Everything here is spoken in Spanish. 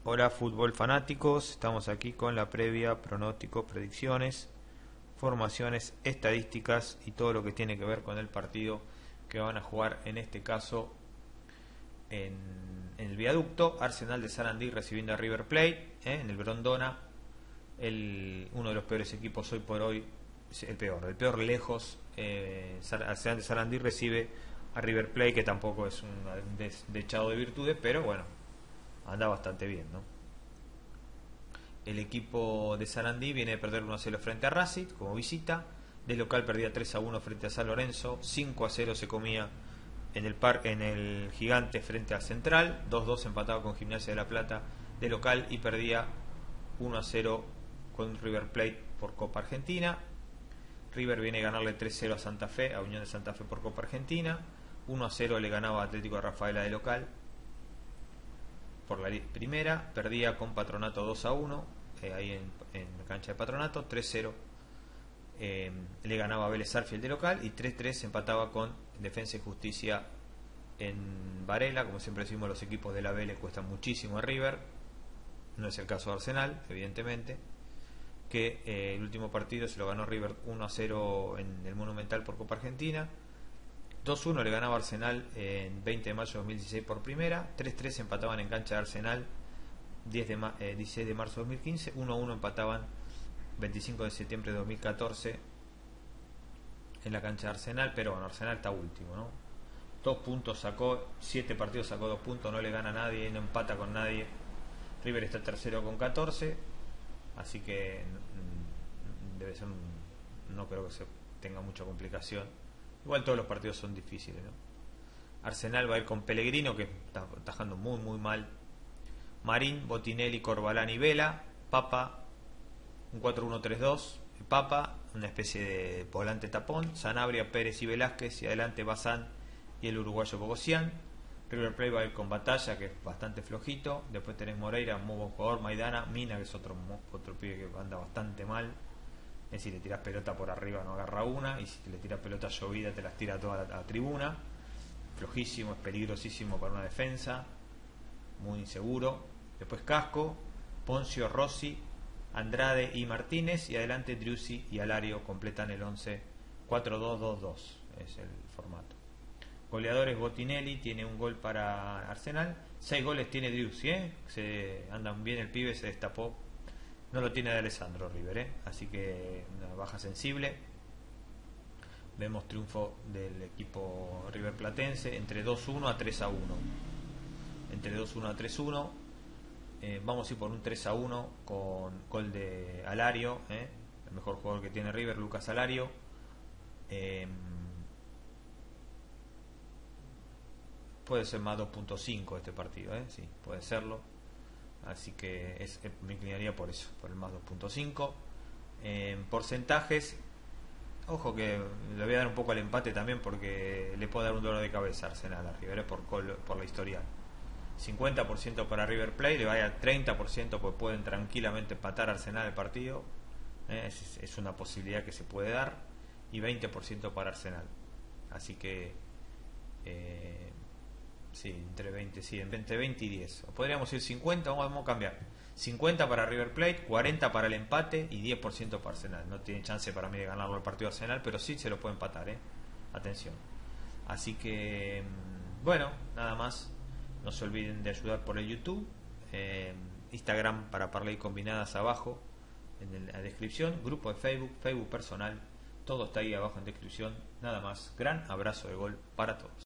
Hola fútbol fanáticos, estamos aquí con la previa, pronósticos, predicciones, formaciones, estadísticas y todo lo que tiene que ver con el partido que van a jugar en este caso en el viaducto. Arsenal de Sarandí recibiendo a River Plate en el Grondona, uno de los peores equipos hoy por hoy, el peor lejos. Arsenal de Sarandí recibe a River Plate, que tampoco es un dechado de virtudes, pero bueno, anda bastante bien, ¿no? El equipo de Sarandí viene de perder 1-0 frente a Racing como visita. De local perdía 3-1 frente a San Lorenzo. 5-0 se comía en el Gigante frente a Central. 2-2 empataba con Gimnasia de La Plata de local y perdía 1-0 con River Plate por Copa Argentina. River viene a ganarle 3-0 a Santa Fe, a Unión de Santa Fe por Copa Argentina. 1-0 le ganaba a Atlético de Rafaela de local por la primera. Perdía con Patronato 2-1 ahí en la cancha de Patronato. 3-0 le ganaba a Vélez Sarsfield de local y 3-3 empataba con Defensa y Justicia en Varela. Como siempre decimos, los equipos de la B le cuestan muchísimo a River. No es el caso de Arsenal, evidentemente, que el último partido se lo ganó River 1-0 en el Monumental por Copa Argentina. 2-1 le ganaba Arsenal en 20 de mayo de 2016 por primera. 3-3 empataban en cancha de Arsenal 16 de marzo de 2015. 1-1 empataban 25 de septiembre de 2014 en la cancha de Arsenal. Pero bueno, Arsenal está último, ¿no? 2 puntos sacó, 7 partidos sacó 2 puntos, no le gana a nadie, no empata con nadie. River está tercero con 14, así que debe ser no creo que se tenga mucha complicación. Igual todos los partidos son difíciles, ¿no? Arsenal va a ir con Pellegrino, que está atajando muy muy mal. Marín, Botinelli, Corbalán y Vela. Papa, un 4-1-3-2. Papa, una especie de volante tapón. Sanabria, Pérez y Velázquez. Y adelante Bazán y el uruguayo Bogosian. River Plate va a ir con Batalla, que es bastante flojito. Después tenés Moreira, muy buen jugador. Maidana, Mina, que es otro pibe que anda bastante mal. Es decir, le tiras pelota por arriba, no agarra una. Y si le tiras pelota llovida, te las tira toda la tribuna. Flojísimo, es peligrosísimo para una defensa. Muy inseguro. Después Casco, Poncio, Rossi, Andrade y Martínez. Y adelante Driussi y Alario completan el 11 4-2-2-2. Es el formato. Goleadores: Botinelli, tiene un gol para Arsenal. 6 goles tiene Driussi, se andan bien el pibe, se destapó. No lo tiene de Alessandro River, así que una baja sensible. Vemos triunfo del equipo River Platense entre 2-1 a 3-1. Entre 2-1 a 3-1. Vamos a ir por un 3-1 con gol de Alario, el mejor jugador que tiene River, Lucas Alario. Puede ser más 2.5 este partido, sí, puede serlo. Así que me inclinaría por eso, por el más 2.5. Porcentajes, ojo que le voy a dar un poco al empate también, porque le puedo dar un dolor de cabeza a Arsenal a River por la historial. 50% para River Plate, le va a dar 30%, pues pueden tranquilamente empatar a Arsenal el partido. Es una posibilidad que se puede dar. Y 20% para Arsenal. Así que sí, entre 20 y 10. O podríamos ir 50, vamos a cambiar. 50 para River Plate, 40 para el empate y 10% para Arsenal. No tiene chance para mí de ganarlo el partido Arsenal, pero sí se lo puede empatar, atención. Así que, bueno, nada más. No se olviden de ayudar por el YouTube. Instagram para Parlay Combinadas abajo en la descripción. Grupo de Facebook, Facebook personal. Todo está ahí abajo en descripción. Nada más. Gran abrazo de gol para todos.